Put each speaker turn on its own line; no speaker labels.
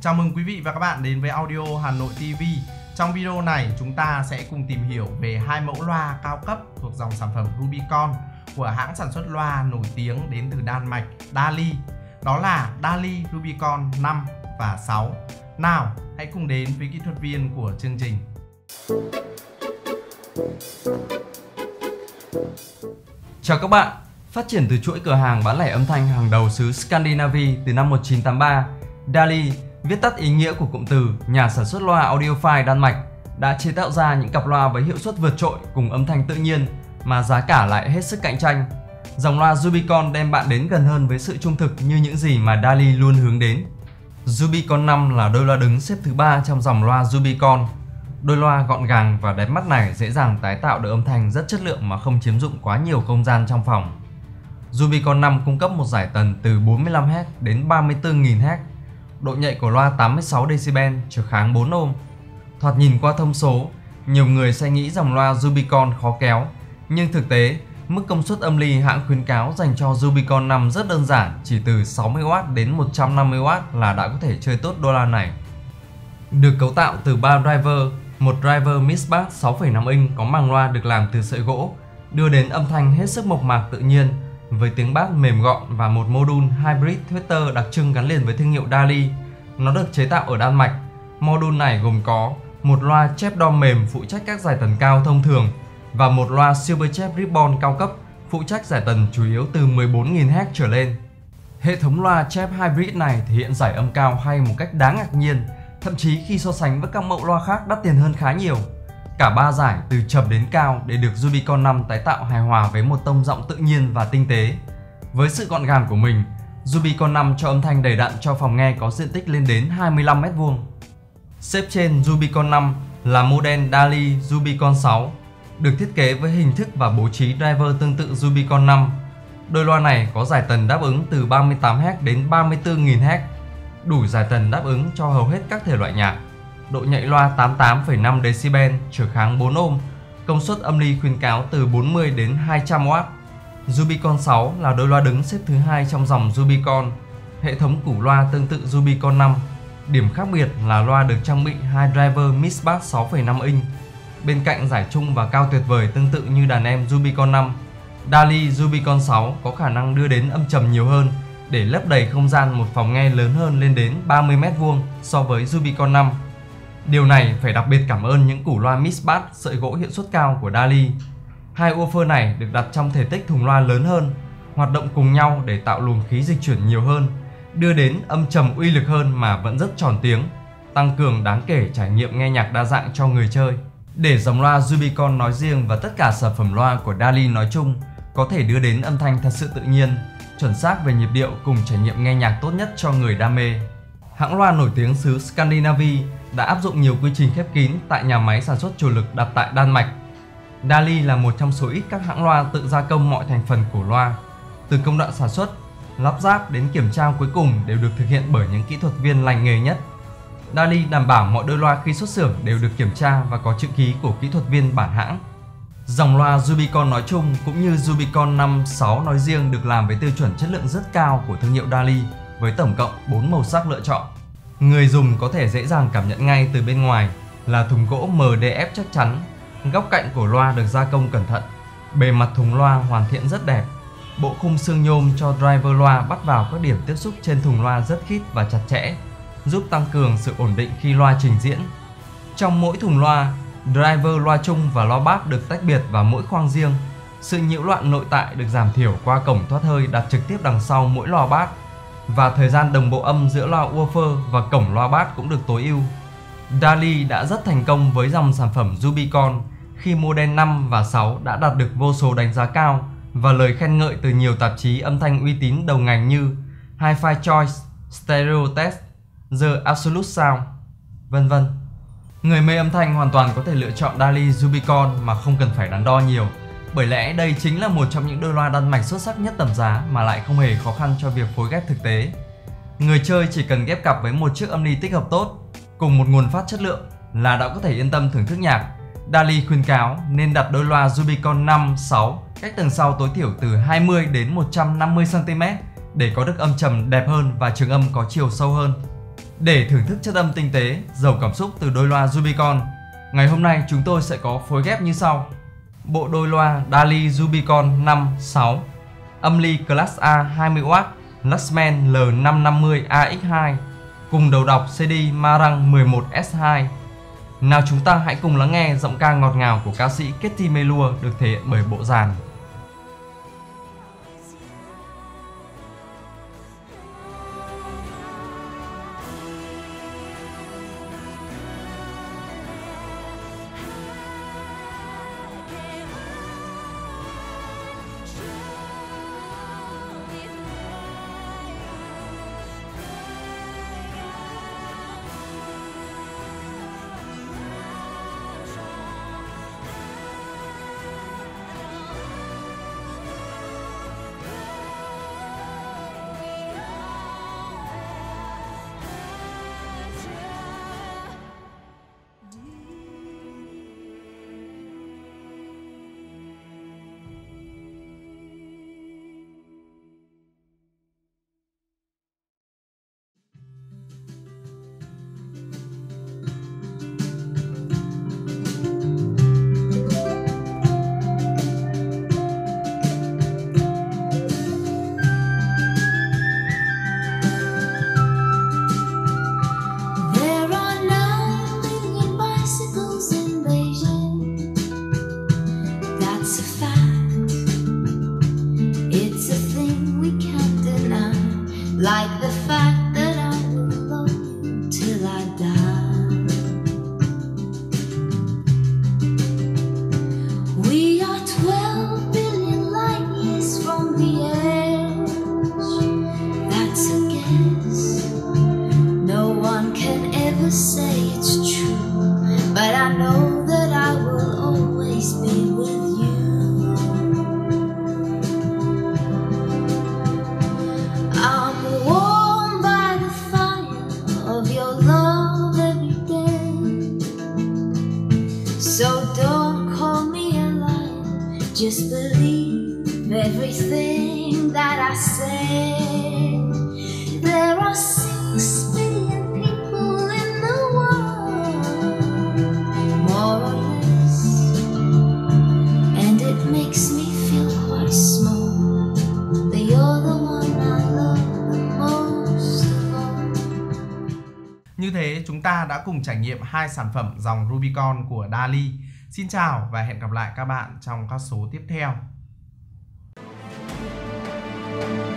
Chào mừng quý vị và các bạn đến với Audio Hà Nội TV. Trong video này chúng ta sẽ cùng tìm hiểu về hai mẫu loa cao cấp thuộc dòng sản phẩm Rubicon của hãng sản xuất loa nổi tiếng đến từ Đan Mạch DALI. Đó là DALI Rubicon 5 và 6. Nào, hãy cùng đến với kỹ thuật viên của chương trình.
Chào các bạn, phát triển từ chuỗi cửa hàng bán lẻ âm thanh hàng đầu xứ Scandinavia từ năm 1983, DALI, viết tắt ý nghĩa của cụm từ nhà sản xuất loa audiophile Đan Mạch, đã chế tạo ra những cặp loa với hiệu suất vượt trội cùng âm thanh tự nhiên mà giá cả lại hết sức cạnh tranh. Dòng loa Rubicon đem bạn đến gần hơn với sự trung thực như những gì mà DALI luôn hướng đến. Rubicon 5 là đôi loa đứng xếp thứ 3 trong dòng loa Rubicon. Đôi loa gọn gàng và đẹp mắt này dễ dàng tái tạo được âm thanh rất chất lượng mà không chiếm dụng quá nhiều không gian trong phòng. Rubicon 5 cung cấp một dải tần từ 45Hz đến 34.000Hz, độ nhạy của loa 86 dB, trở kháng 4 ohm. Thoạt nhìn qua thông số, nhiều người sẽ nghĩ dòng loa Rubicon khó kéo, nhưng thực tế, mức công suất âm ly hãng khuyến cáo dành cho Rubicon 5 rất đơn giản, chỉ từ 60W đến 150W là đã có thể chơi tốt đôi loa này. Được cấu tạo từ 3 driver, một driver mix bass 6,5 inch có màng loa được làm từ sợi gỗ, đưa đến âm thanh hết sức mộc mạc tự nhiên, với tiếng bass mềm gọn và một module hybrid tweeter đặc trưng gắn liền với thương hiệu DALI. Nó được chế tạo ở Đan Mạch. Module này gồm có một loa chép đo mềm phụ trách các dải tần cao thông thường và một loa Silver chép ribbon cao cấp phụ trách dải tần chủ yếu từ 14.000Hz trở lên. Hệ thống loa chép hybrid này thể hiện dải âm cao hay một cách đáng ngạc nhiên, thậm chí khi so sánh với các mẫu loa khác đắt tiền hơn khá nhiều. Cả 3 dải từ trầm đến cao để được Rubicon 5 tái tạo hài hòa với một tông giọng tự nhiên và tinh tế. Với sự gọn gàng của mình, Rubicon 5 cho âm thanh đầy đặn cho phòng nghe có diện tích lên đến 25 m². Xếp trên Rubicon 5 là model DALI Rubicon 6, được thiết kế với hình thức và bố trí driver tương tự Rubicon 5. Đôi loa này có dải tần đáp ứng từ 38Hz đến 34.000Hz, đủ dải tần đáp ứng cho hầu hết các thể loại nhạc. Độ nhạy loa 88,5 dB, trở kháng 4 ohm, công suất âm ly khuyến cáo từ 40 đến 200W. Rubicon 6 là đôi loa đứng xếp thứ 2 trong dòng Rubicon. Hệ thống củ loa tương tự Rubicon 5. Điểm khác biệt là loa được trang bị hai driver mix bass 6,5 inch. Bên cạnh giải trung và cao tuyệt vời tương tự như đàn em Rubicon 5, DALI Rubicon 6 có khả năng đưa đến âm trầm nhiều hơn để lấp đầy không gian một phòng nghe lớn hơn lên đến 30 m² so với Rubicon 5. Điều này phải đặc biệt cảm ơn những củ loa mix bass sợi gỗ hiệu suất cao của DALI. Hai woofer này được đặt trong thể tích thùng loa lớn hơn, hoạt động cùng nhau để tạo luồng khí dịch chuyển nhiều hơn, đưa đến âm trầm uy lực hơn mà vẫn rất tròn tiếng, tăng cường đáng kể trải nghiệm nghe nhạc đa dạng cho người chơi. Để dòng loa Rubicon nói riêng và tất cả sản phẩm loa của DALI nói chung có thể đưa đến âm thanh thật sự tự nhiên, chuẩn xác về nhịp điệu cùng trải nghiệm nghe nhạc tốt nhất cho người đam mê. Hãng loa nổi tiếng xứ Scandinavia đã áp dụng nhiều quy trình khép kín tại nhà máy sản xuất chủ lực đặt tại Đan Mạch. DALI là một trong số ít các hãng loa tự gia công mọi thành phần của loa. Từ công đoạn sản xuất, lắp ráp đến kiểm tra cuối cùng đều được thực hiện bởi những kỹ thuật viên lành nghề nhất. DALI đảm bảo mọi đôi loa khi xuất xưởng đều được kiểm tra và có chữ ký của kỹ thuật viên bản hãng. Dòng loa Rubicon nói chung cũng như Rubicon 5, 6 nói riêng được làm với tiêu chuẩn chất lượng rất cao của thương hiệu DALI với tổng cộng 4 màu sắc lựa chọn. Người dùng có thể dễ dàng cảm nhận ngay từ bên ngoài là thùng gỗ MDF chắc chắn, góc cạnh của loa được gia công cẩn thận, bề mặt thùng loa hoàn thiện rất đẹp. Bộ khung xương nhôm cho driver loa bắt vào các điểm tiếp xúc trên thùng loa rất khít và chặt chẽ, giúp tăng cường sự ổn định khi loa trình diễn. Trong mỗi thùng loa, driver loa chung và loa bass được tách biệt vào mỗi khoang riêng. Sự nhiễu loạn nội tại được giảm thiểu qua cổng thoát hơi đặt trực tiếp đằng sau mỗi loa bass, và thời gian đồng bộ âm giữa loa woofer và cổng loa bass cũng được tối ưu. DALI đã rất thành công với dòng sản phẩm Rubicon khi model 5 và 6 đã đạt được vô số đánh giá cao và lời khen ngợi từ nhiều tạp chí âm thanh uy tín đầu ngành như Hi-Fi Choice, Stereo Test, The Absolute Sound, vân vân. Người mê âm thanh hoàn toàn có thể lựa chọn DALI Rubicon mà không cần phải đắn đo nhiều, bởi lẽ đây chính là một trong những đôi loa Đan Mạch xuất sắc nhất tầm giá mà lại không hề khó khăn cho việc phối ghép thực tế. Người chơi chỉ cần ghép cặp với một chiếc âm ly tích hợp tốt cùng một nguồn phát chất lượng là đã có thể yên tâm thưởng thức nhạc. DALI khuyến cáo nên đặt đôi loa Rubicon 5, 6 cách tầng sau tối thiểu từ 20 đến 150 cm để có được âm trầm đẹp hơn và trường âm có chiều sâu hơn. Để thưởng thức chất âm tinh tế, giàu cảm xúc từ đôi loa Rubicon, ngày hôm nay chúng tôi sẽ có phối ghép như sau. Bộ đôi loa Dali Rubicon 5-6, âm ly Class A 20W Luxman L550 AX2 cùng đầu đọc CD Marang 11S2. Nào chúng ta hãy cùng lắng nghe giọng ca ngọt ngào của ca sĩ Katy Melua được thể hiện bởi bộ dàn.
Like the fact that I will love you till I die. We are 12 billion light years from the edge. That's a guess. No one can ever say it's true, but I know that I will always be with you. So don't call me a liar, just believe everything that I say. There are 6 billion people in the world, more or less, and it makes me feel quite small, but you're the one I love the most of all.
Như thế chúng ta đã cùng trải nghiệm hai sản phẩm dòng Rubicon của Dali. Xin chào và hẹn gặp lại các bạn trong các số tiếp theo.